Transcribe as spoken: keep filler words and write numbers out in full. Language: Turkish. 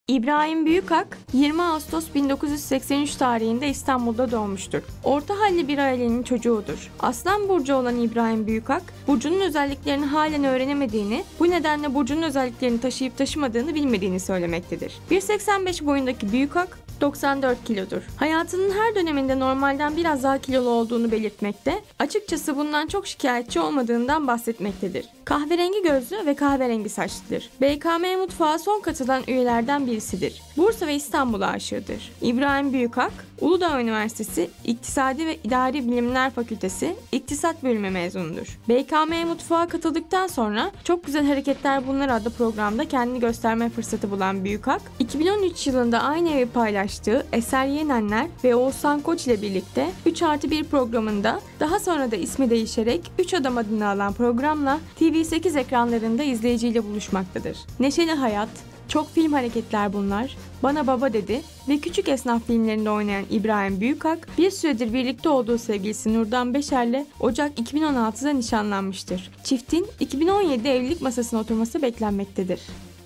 İbrahim Büyükak, yirmi Ağustos bin dokuz yüz seksen üç tarihinde İstanbul'da doğmuştur. Orta halli bir ailenin çocuğudur. Aslan burcu olan İbrahim Büyükak, burcunun özelliklerini halen öğrenemediğini, bu nedenle burcunun özelliklerini taşıyıp taşımadığını bilmediğini söylemektedir. bir metre seksen beş boyundaki Büyükak, doksan dört kilodur. Hayatının her döneminde normalden biraz daha kilolu olduğunu belirtmekte, açıkçası bundan çok şikayetçi olmadığından bahsetmektedir. Kahverengi gözlü ve kahverengi saçlıdır. B K M Mutfağı son katılan üyelerden birisidir. Bursa ve İstanbul'a aşığıdır. İbrahim Büyükak, Uludağ Üniversitesi İktisadi ve İdari Bilimler Fakültesi İktisat Bölümü mezunudur. B K M Mutfağa katıldıktan sonra Çok Güzel Hareketler Bunlar adlı programda kendini gösterme fırsatı bulan Büyükak, iki bin on üç yılında aynı evi paylaştığı Eser Yenenler ve Oğuzhan Koç ile birlikte üç artı bir programında, daha sonra da ismi değişerek üç Adam adını alan programla T V sekiz ekranlarında izleyiciyle buluşmaktadır. Neşeli Hayat, Çok Film Hareketler Bunlar, Bana Baba Dedi ve Küçük Esnaf filmlerinde oynayan İbrahim Büyükak, bir süredir birlikte olduğu sevgilisi Nurdan Beşer'le Ocak iki bin on altıda nişanlanmıştır. Çiftin iki bin on yedide evlilik masasına oturması beklenmektedir.